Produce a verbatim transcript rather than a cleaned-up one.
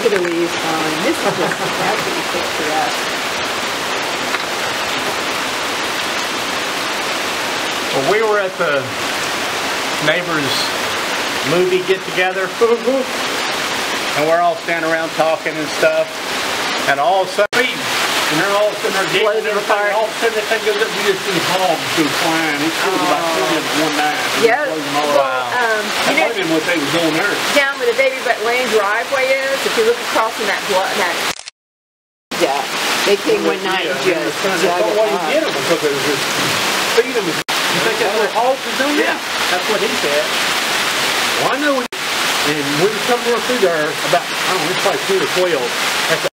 Italy is fine. This is just absolutely picturesque. Well, we were at the neighbors' movie get-together, and we're all standing around talking and stuff, and all of a sudden, and they're all sitting there giggling and everything, all of a sudden that thing goes up, you just see hogs go flying. It killed about twenty of them one night. Yeah, well, um, you know, I what they was doing there. Down where the Baby Butt Lane driveway is, if you look across in that blood, that, yeah, they came one night and just dug it up. That's why you get them, because they was just feed them. You think that's what hogs is doing? Yeah, that's what he said. Well, I know, and we were somewhere through there about, I don't know, it's probably two or twelve.